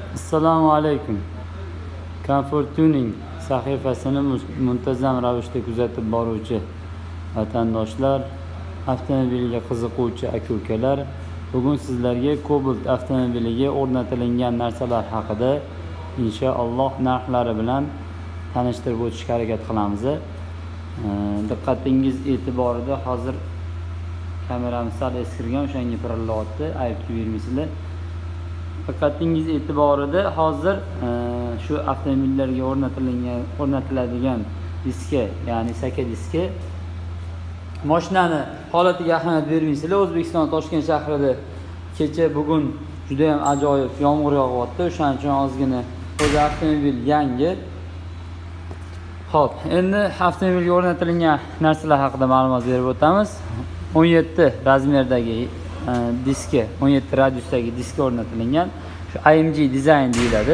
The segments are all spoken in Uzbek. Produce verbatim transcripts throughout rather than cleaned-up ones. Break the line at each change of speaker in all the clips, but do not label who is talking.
Assalomu alaykum. Comfort Tuning sahifasini muntazam ravishda kuzatib boruvchi vatandoshlar, avtomobilga qiziquvchi aka-ukalar, bugun sizlarga Cobalt avtomobiliga o'rnatilgan narsalar haqida inshaalloh narxlari bilan tanishtirib o'tishga harakat qilamiz. Diqqatingiz e'tiborida hozir kameramiz sal eskirgan, o'shanga pirilyapti, ayb bermaysizlar. Diqqatingiz e'tiborida hozir shu avtomobillarga o'rnatilgan o'rnatiladigan diska, ya'ni saka diska. Mashinani holatiga ahamiyat bermaysizlar. O'zbekiston Toshkent shahrida kecha bugun juda ham ajoyib yomg'ir yog'yapti. O'shaning uchun ozgina o'zi avtomobil yangi. Xo'p, endi avtomobilga o'rnatilgan narsalar haqida ma'lumot berib o'tamiz. o'n yetti razmerdagi diska, o'n yetti radiusdagi diska o'rnatilgan. Shu A M G dizayn deyiladi.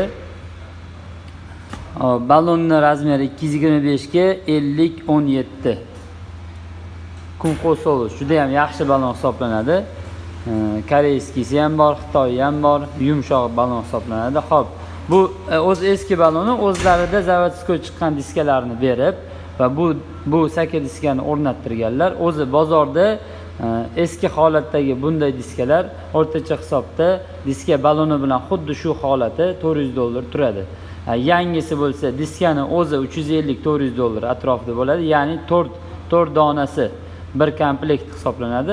Ballonning razmeri ikki yuz yigirma besh ga ellik o'n yetti. Kumqo'sol juda ham yaxshi ballon hisoblanadi. Koreyskisi ham bor, Xitoy ham bor, yumshoq ballon hisoblanadi. Xo'p, bu o'z eski balloni o'zlarida zavodskoy chiqqan diskalarni berib va bu bu saka diskani o'rnattirganlar. O'zi bozorda eski holatdagi bunday diskalar o'rtacha hisobda diska balloni bilan xuddi shu holati to'rt yuz dollar turadi. Yangisi bo'lsa diskani o'zi uch yuz ellik to'rt yuz dollar atrofida bo'ladi. Ya'ni to'rt to'rt donasi bir komplekt hisoblanadi.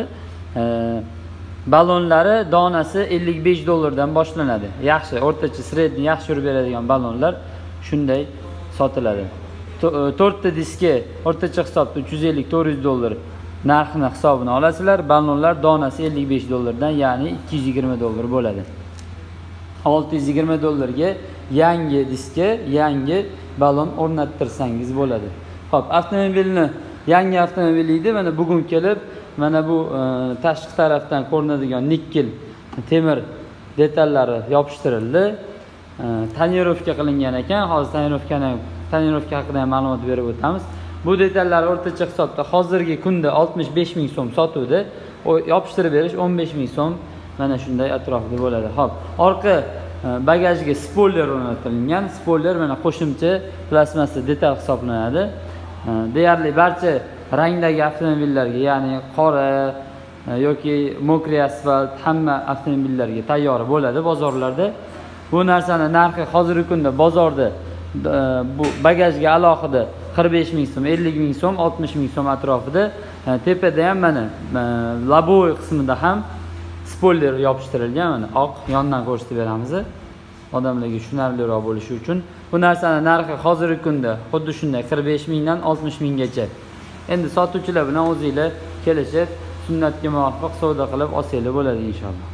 Ballonlari donasi ellik besh dollardan boshlanadi. Yaxshi, o'rtacha sredniy yaxshi yurib beradigan ballonlar shunday sotiladi. to'rtta diska o'rtacha hisobda uch yuz ellik to'rt yuz dollar narxini hisobini olasizlar. Ballonlar donasi ellik besh dollardan, ya'ni ikki yuz yigirma dollar bo'ladi. olti yuz yigirma dollarga yangi diska, yangi ballon o'rnattirsangiz bo'ladi. Xo'p, avtomobilni yangi avtomobil edi. Mana bugun kelib, mana bu tashqi tarafdan ko'rinadigan nikkel temir detallari yopishtirildi. Tonirovka qilingan ekan. Hozir tonirovkani tonirovka haqida ham ma'lumot berib o'tamiz. Bu detallar o'rtacha hisobda hozirgi kunda oltmish besh ming so'm sotuvdi. O yopishtirib berish o'n besh ming so'm, mana shunday atrofida bo'ladi. Xo'p, orqa bagajga spoiler o'rnatilgan. Spoiler mana qo'shimcha plastmassa detal hisoblanadi. Deyarli barcha rangdagi avtomobillarga, ya'ni qora yoki mokriy asfalt hamma avtomobillarga tayyor bo'ladi bozorlarda. Bu narsani narxi hozirgi kunda bozorda bu bagajga alohida qirq besh ming so'm, ellik ming so'm, oltmish ming so'm atrofida. Tepada ham mana laboy qismida ham spoiler yopishtirilgan. Mana oq yondan ko'rsatib beramiz. Odamlarga tushunarliroq bo'lishi uchun. Bu narsani narxi hozirgi kunda xuddi shunday qirq besh mingdan oltmish minggacha. Endi sotuvchilar bilan o'zingizlar kelishib, sunnatga muvofiq savdo qilib olsanglar bo'ladi inshaalloh.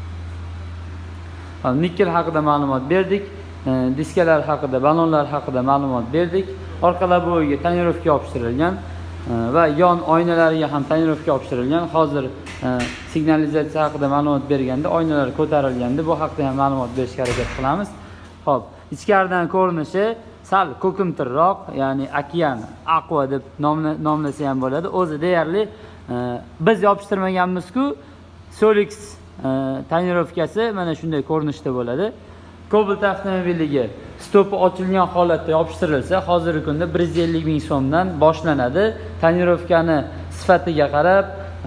Nikkel haqida ma'lumot berdik. Diskalar haqida, ballonlar haqida ma'lumot berdik. Orqa laboyga tonirovka yopishtirilgan va yon oynalariga ham tonirovka yopishtirilgan. Hozir signalizatsiya haqida ma'lumot berganda oynalar ko'tarilganda bu haqida ham ma'lumot berishga harakat qilamiz. Xo'p, ichkaridan ko'rinishi sal ko'kimtirroq, ya'ni okean, aqua deb nomlasa ham bo'ladi. O'zi deyarli biz yopishtirmaganmiz-ku, Solix tonirovkasi mana shunday ko'rinishda bo'ladi. Cobalt avtomobiliga stopi ochilgan holatda yopishtirilsa, hozirgi kunda bir yuz ellik ming so'mdan boshlanadi. Tonirovkani sifatiga qarab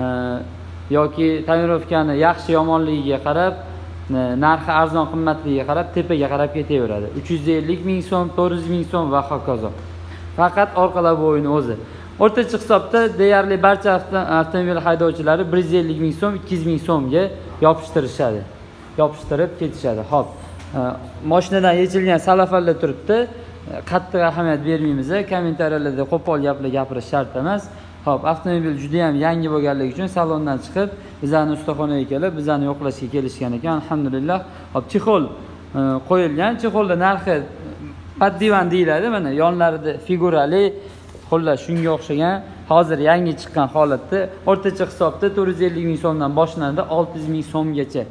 yoki tonirovkani yaxshi yomonligiga qarab, narxi arzon qimmatligiga qarab tepaga qarab ketaveradi. uch yuz ellik ming so'm, to'rt yuz ming so'm va hokazo. Faqat orqa laboyni o'zi. O'rtacha hisobda deyarli barcha avtomobil haydovchilari bir yuz ellik ming so'm, ikki yuz ming so'mga yopishtirishadi. Yopishtirib ketishadi. Xo'p, mashinadan yechilgan salafallar turibdi. Qattiq ahamiyat bermaymiz. Kommentariyalarda qo'pol gaplar gapirish shart emas. Xo'p, avtomobil juda ham yangi bo'lganligi uchun salondan chiqib, bizani ustaxonaga kelib, bizani yo'qlashga kelishgan ekan. Alhamdulillah. Xo'p, chexol qo'yilgan. Chexolda narxi paddivan deyiladi. Mana yonlarida figurali, xullas shunga o'xshagan, hozir yangi chiqqan holatda o'rtacha hisobda to'rt yuz ellik ming so'mdan boshlanadi, olti yuz ming so'mgacha.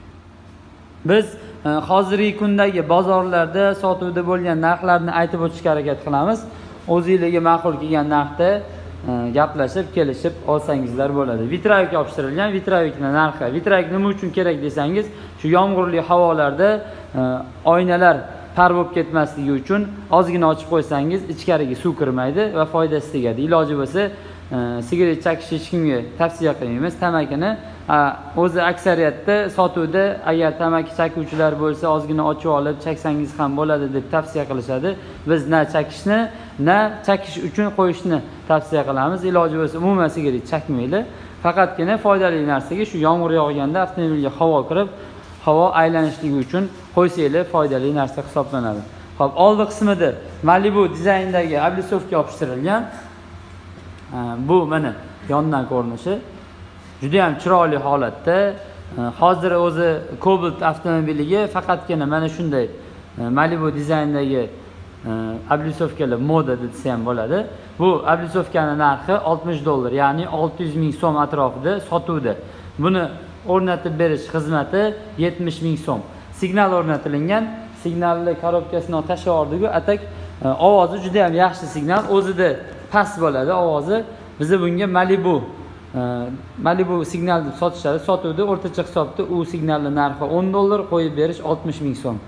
Biz hozirgi kundagi bozorlarda sotuvda bo'lgan narxlarni aytib o'tishga harakat qilamiz. O'zingizlarga ma'qul kelgan narxda gaplashib, kelishib olsangizlar bo'ladi. Vitravik yopishtirilgan. Vitravikning narxi. Vitravik nima uchun kerak desangiz, shu yomg'irli havolarda oynalar tar bo'lib ketmasligi uchun ozgina ochib qo'ysangiz, ichkariga suv kirmaydi va foydasi tegadi. Iloji bo'lsa, sigaret chekishni hech kimga tavsiya qilmaymiz. Tamakini o'zi aksariyatda sotuvda agar tamaki chekuvchilar bo'lsa, ozgina ochib olib cheksangiz ham bo'ladi deb tavsiya qilishadi. Biz na chekishni, na chekish uchun qo'yishni tavsiya qilamiz. Iloji bo'lsa, umuman sigaret chekmaydi. Faqatgina foydali narsaga shu yomg'ir yog'ganda avtomobilga havo kirib, havo aylanishligi uchun qo'ysanglar foydali narsa hisoblanadi. Xo'p, oldi qismida Malibu dizayndagi oblisovka yopishtirilgan. Bu mana yondan ko'rinishi. Juda ham chiroyli holatda. Hozir o'zi Cobalt avtomobiliga faqatgina mana shunday Malibu dizayndagi oblisovkalar moda desa ham bo'ladi. Bu oblisovkaning narxi oltmish dollar, ya'ni olti yuz ming so'm atrofida sotuvda. Buni o'rnatib berish xizmati yetmish ming so'm. Signal o'rnatilgan. Signalni korobkasini tashlab yubordik-ku, atak ovozi juda ham yaxshi signal, o'zida past bo'ladi ovozi. Biz bunga Malibu Malibu signal deb sotishadi. Sotuvda o'rtacha hisobda u signalning narxi o'n dollar, qo'yib berish oltmish ming so'm.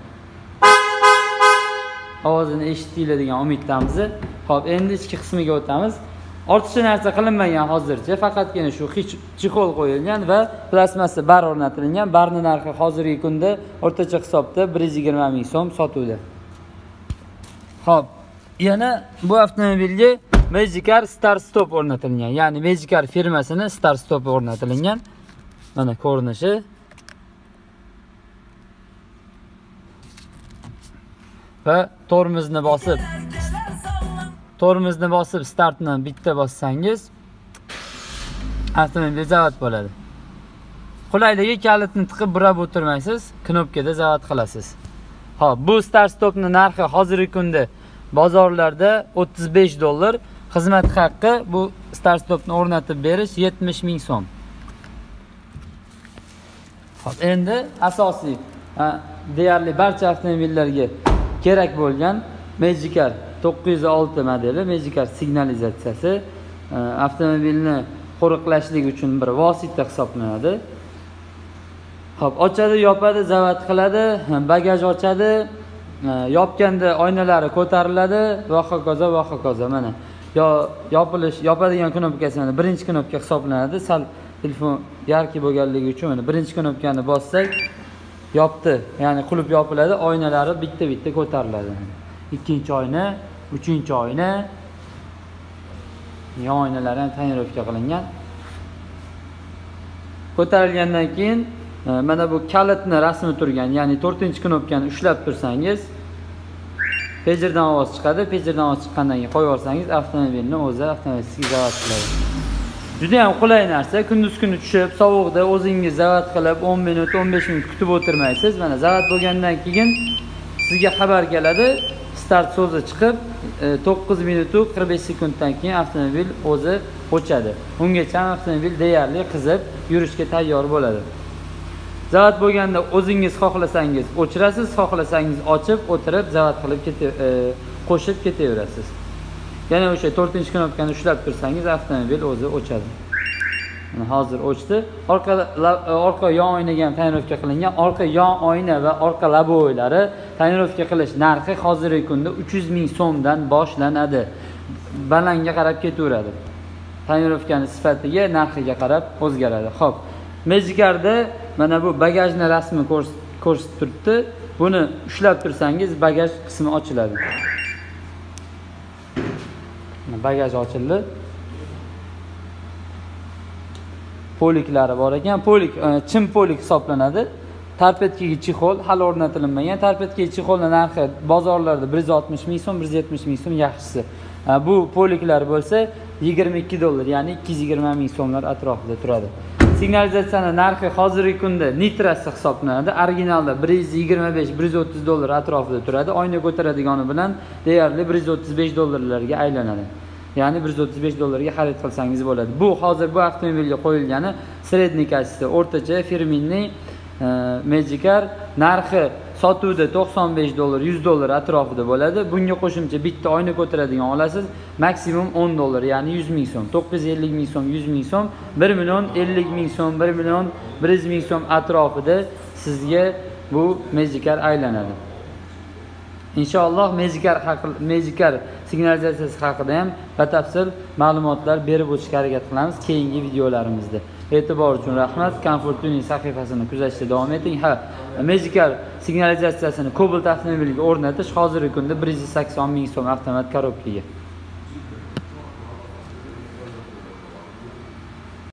Ovozini eshitinglar degan umiddamiz. Xo'p, endi ichki qismiga o'tamiz. Ortiqcha narsa qilinmagan hozircha, faqatgina shu chexol qo'yilgan va plastmassa bar o'rnatilgan. Barning narxi hozirgi kunda o'rtacha hisobda bir yuz yigirma ming so'm sotuvda. Xo'p, yana bu avtomobilga Magicar Start Stop o'rnatilgan. Ya'ni Magicar firmasini Start Stop o'rnatilgan. Mana ko'rinishi. Va tormozni bosib tormozni bosib startni bitta bossangiz avtomobil zavod bo'ladi. Qulayligi kalitni tiqib burab o'tirmaysiz, knopkada zavod qilasiz. Xo'p, bu Start Stopning narxi hozirgi kunda bozorlarda o'ttiz besh dollar. Xizmat haqqi bu Start Stopni o'rnatib berish yetmish ming so'm. Xo'p, endi asosiy deyarli barcha avtomobillarga kerak bo'lgan Magicar to'qqiz yuz olti modeli Magicar signalizatsiyasi avtomobilni qo'riqlashlik uchun bir vosita hisoblanadi. Xo'p, ochadi, yopadi, zavod qiladi, bagaj ochadi, yopganda oynalari ko'tariladi va hokazo va hokazo. Mana yo yopilish, yopadigan knopkasi mana birinchi knopka hisoblanadi. Sal telefon yarki bo'lganligi uchun mana birinchi knopkani bossak yopdi, ya'ni qulf yopiladi, oynalari bitta-bitta ko'tariladi. Ikkinchi oyna, uchinchi oyna, yon oynalari ham tonirovka qilingan. Ko'tarilgandan keyin mana bu kalitni rasmi turgan, ya'ni to'rtinchi knopkani ushlab tursangiz, pejerdan ovoz chiqadi. Pejerdan ovoz chiqqandan keyin qo'yib yuborsangiz, avtomobilni o'zi avtomatik zavod qiladi. Juda ham qulay narsa. Kunduz kuni tushib, sovuqda o'zingiz zavod qilib o'n minut, o'n besh minut kutib o'tirmaysiz. Mana zavod bo'lgandan keyin sizga xabar keladi. Start so'zi chiqib, to'qqiz minut qirq besh sekunddan keyin avtomobil o'zi o'chadi. Ungacha avtomobil deyarli qizib, yurishga tayyor bo'ladi. Zavod bo'lganda o'zingiz xohlasangiz o'chirasiz, xohlasangiz ochib, o'tirib, zavod qilib qo'shib ketaverasiz. Yana o'sha to'rtinchi knopkani ushlab tursangiz, avtomobil o'zi o'chadi. Mana hozir o'chdi. Orqa orqa yon oynaga ham tonirovka qilingan. Orqa yon oyna va orqa laboylari tonirovka qilish narxi hozirgi kunda uch yuz ming so'mdan boshlanadi. Balandga qarab ketaveradi. Tonirovkaning sifatiga, narxiga qarab o'zgaradi. Xo'p, Magicarda mana bu bagajni rasmi ko'rsatib turibdi. Buni ushlab tursangiz, bagaj qismi ochiladi. Bagaj ochildi. Poliklari bor ekan. Polik chim polik hisoblanadi. Tarpetkaga chexol hali o'rnatilmagan. Tarpetkaga chexolning narxi bozorlarda bir yuz oltmish ming so'm, bir yuz yetmish ming so'm yaxshisi. Bu poliklar bo'lsa yigirma ikki dollar, ya'ni ikki yuz yigirma ming so'mlar atrofida turadi. Signalizatsiyaning narxi hozirgi kunda nitrasi hisoblanadi. Originalda bir yuz yigirma besh, bir yuz o'ttiz dollar atrofida turadi. Oyna ko'taradigani bilan deyarli bir yuz o'ttiz besh dollarlarga aylanadi. Ya'ni bir yuz o'ttiz besh dollarga xarid qilsangiz bo'ladi. Bu hozir bu avtomobilga qo'yilgani sredniy kachesi, o'rtacha firminniy Magicar narxi sotuvda to'qson besh dollar, yuz dollar atrofida bo'ladi. Bunga qo'shimcha bitta oyna ko'taradigan olasiz, maksimum o'n dollar, ya'ni yuz ming so'm, to'qqiz yuz ellik ming so'm, yuz ming so'm, bir million ellik ming so'm, bir million bir yuz ming so'm atrofida sizga bu Magikar aylanadi. Inshaalloh Magikar haqida, Magikar signalizatsiyasi haqida ham batafsil ma'lumotlar berib o'tishga harakat qilamiz keyingi videolarimizda. E'tibor uchun rahmat. Comfort Tuning sahifasini kuzatishda davom eting. Ha, Magikar signalizatsiyasini Cobalt avtomobiliga o'rnatish hozirgi kunda bir yuz sakson ming so'm avtomat korobkaga.